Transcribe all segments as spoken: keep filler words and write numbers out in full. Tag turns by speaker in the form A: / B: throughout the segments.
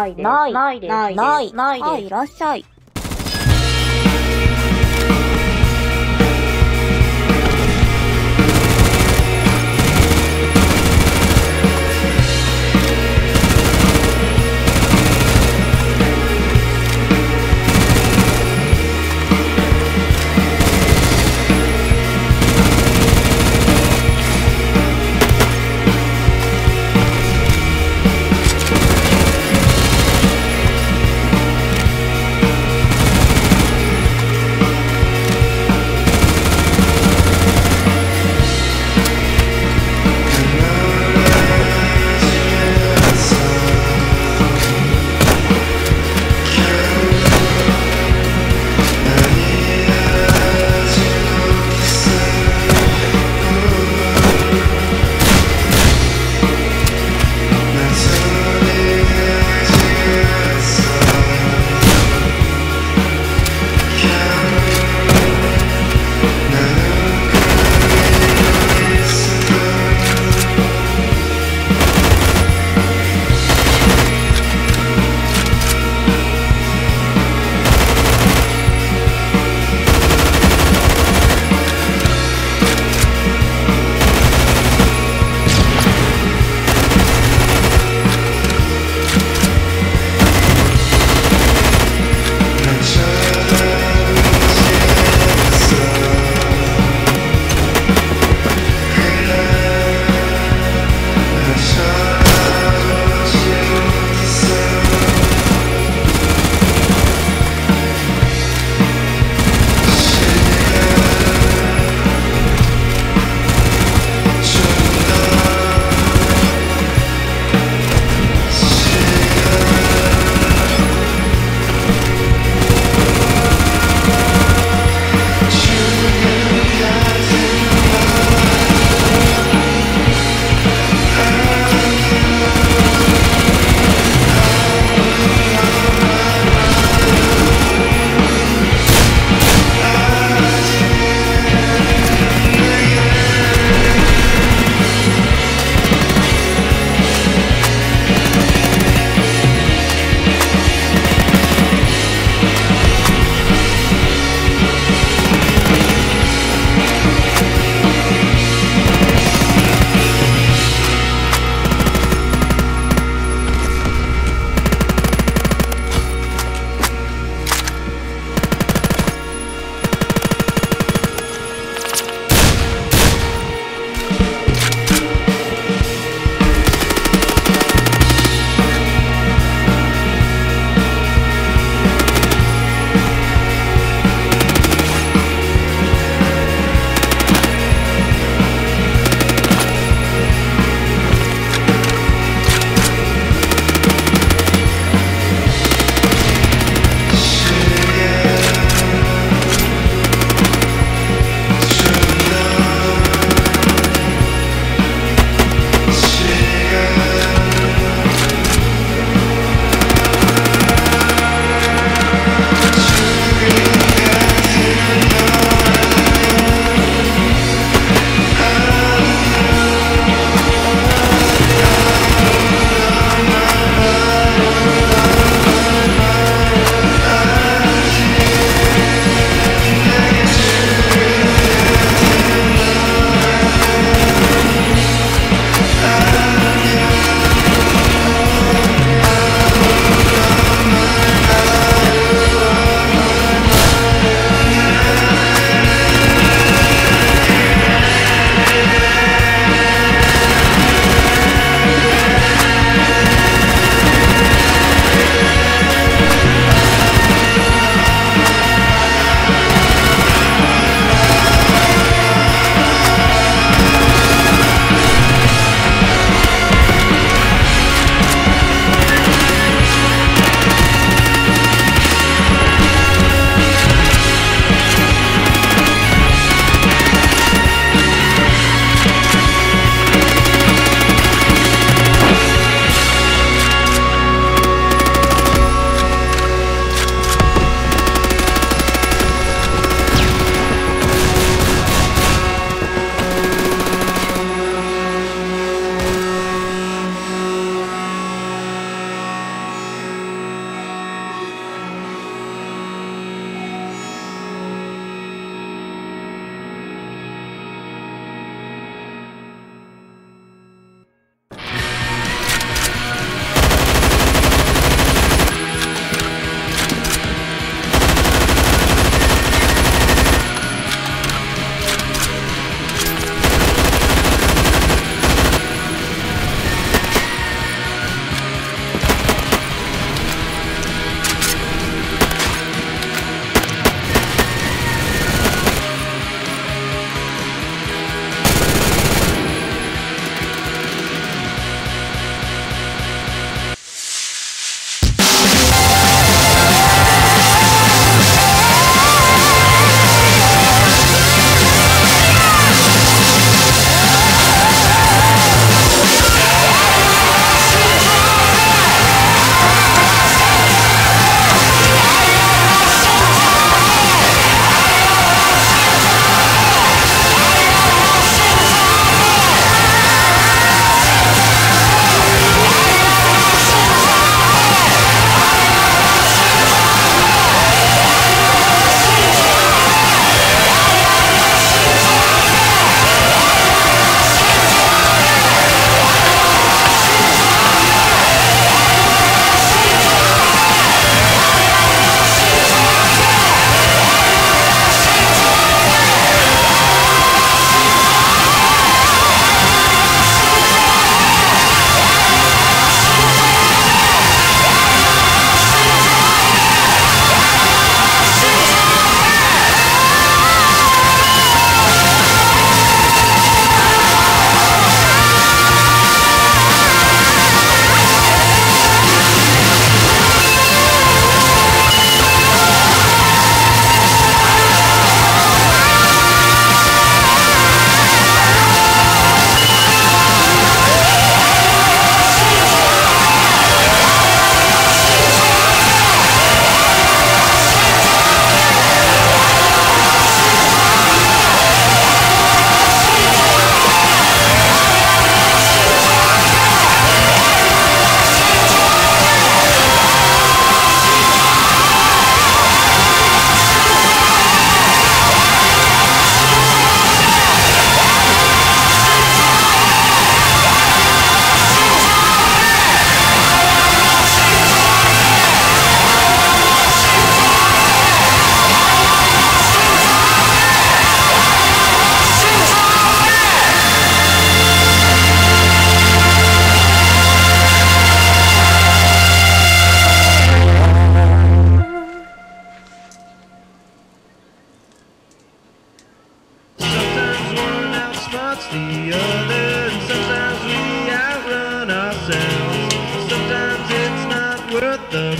A: ないです。
B: ない。
A: ないです。
B: ない。
A: ない。ないです。
B: あ、いらっしゃい。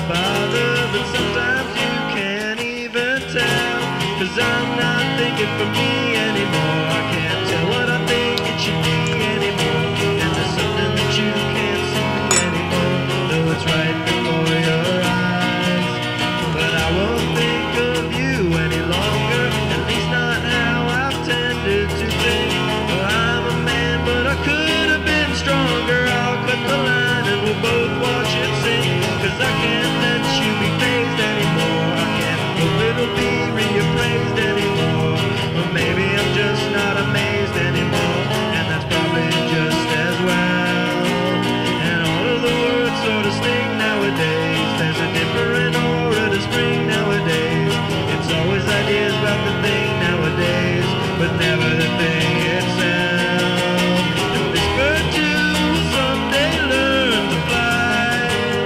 A: bother, but sometimes you can't even tell. Cause I'm not thinking for me anymore. I can't tell what I think it should be anymore. And there's something that you can't see anymore, though it's right before your eyes. But I won't think of you any longer, at least not how I've tended to think. Oh, I'm a man, but I could have been stronger. I'll cut the line and we'll both watch it sink. Cause I can't let you be phased anymore. I can't hope it'll be reappraised anymore. Or maybe I'm just not amazed anymore, and that's probably just as well. And all of the words sort of sting nowadays. There's a different aura to spring nowadays. It's always ideas about the thing nowadays, but never the thing itself. And this bird too will someday learn to fly,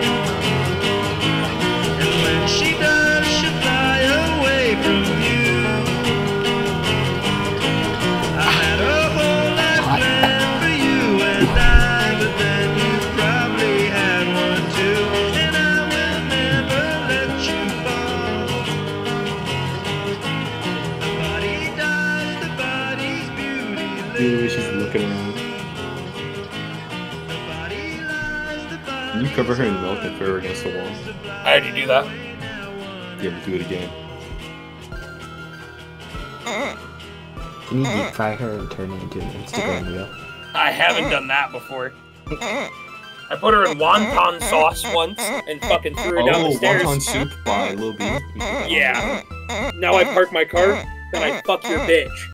A: and when she does, she'll fly away from you. I had a whole life planned for you and I, but then you probably had one too. And I will never let you fall. The body dies, the body's beauty lives.
B: Dude, she's looking around.
A: The body lies, the body.
B: Can you cover her in milk and throw her against the wall?
C: I already do that.
B: Yeah, but do it again.
D: Can you deep fry her and turn it into an Instagram reel?
C: I haven't done that before. I put her in wonton sauce once and fucking threw her down
B: Oh,
C: the stairs.
B: wonton soup by Lil B.
C: Yeah. Now I park my car, then I fuck your bitch.